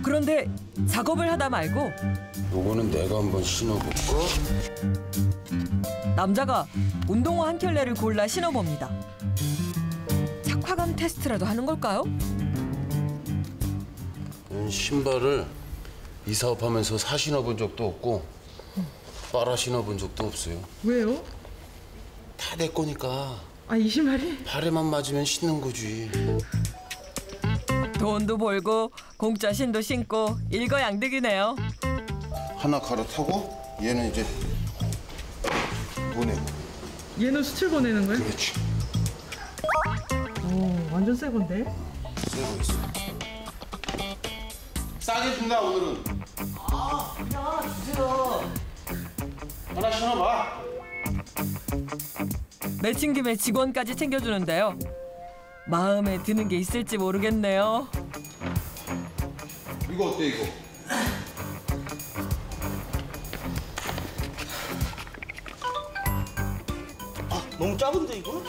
그런데 작업을 하다 말고 요거는 내가 한번 신어볼까? 남자가 운동화 한 켤레를 골라 신어봅니다. 착화감 테스트라도 하는 걸까요? 신발을 이 사업하면서 사 신어본 적도 없고 빨아 신어본 적도 없어요. 왜요? 다 내 거니까. 아, 이 신발이? 발에만 맞으면 신는 거지. 돈도 벌고 공짜 신도 신고 일거양득이네요. 하나 갈아타고 얘는 이제 보내고. 얘는 수출 보내는 거예요? 그렇지. 오, 완전 새 건데? 쓰고 있어. 싸게 준다 오늘은. 아, 그냥 하나 주세요. 하나 신어봐. 매칭 김에 직원까지 챙겨주는데요. 마음에 드는 게 있을지 모르겠네요. 이거 어때 이거? 아, 너무 작은데 이거?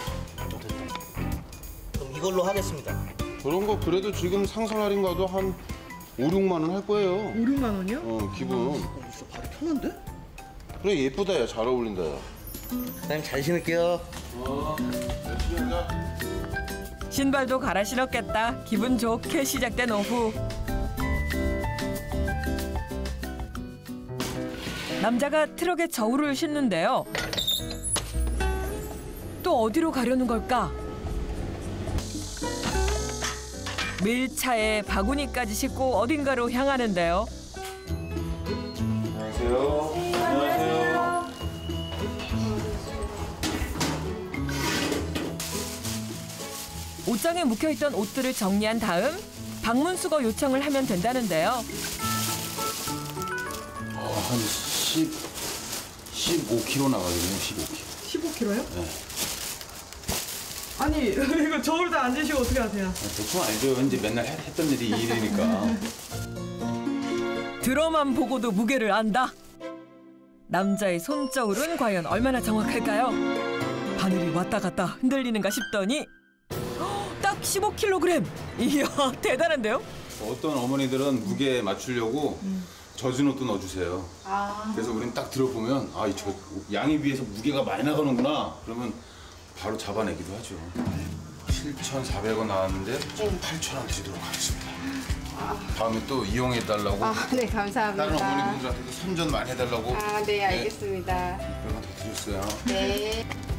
그럼 이걸로 하겠습니다. 저런 거 그래도 지금 상설 할인가도 한 5, 6만 원 할 거예요. 5, 6만 원이요? 기분. 진짜 발이 편한데? 그래 예쁘다 야. 잘 어울린다 야. 사장님 잘 신을게요. 열심히 하자. 신발도 갈아 신었겠다. 기분 좋게 시작된 오후. 남자가 트럭에 저울을 싣는데요. 또 어디로 가려는 걸까? 밀차에 바구니까지 싣고 어딘가로 향하는데요. 안녕하세요. 안녕하세요. 옷장에 묵혀있던 옷들을 정리한 다음 방문 수거 요청을 하면 된다는데요. 한 15kg 나가거든요. 15kg. 15kg요? 네. 아니, 이거 저울 다 안 재시고 어떻게 하세요? 대충 알죠. 이제 맨날 했던 일이 이 일이니까. 들어만 보고도 무게를 안다. 남자의 손저울은 과연 얼마나 정확할까요? 바늘이 왔다 갔다 흔들리는가 싶더니 딱 15kg. 이야, 대단한데요? 어떤 어머니들은 무게 맞추려고 젖은 옷도 넣어주세요. 그래서 우리는 딱 들어보면 이 양에 비해서 무게가 많이 나가는구나. 그러면 바로 잡아내기도 하죠. 7,400원 나왔는데 8,000원 드리도록 하겠습니다. 다음에 또 이용해달라고. 네, 감사합니다. 다른 어머니분들한테도 선전 많이 해달라고. 네, 알겠습니다. 몇 번 더 드렸어요. 네.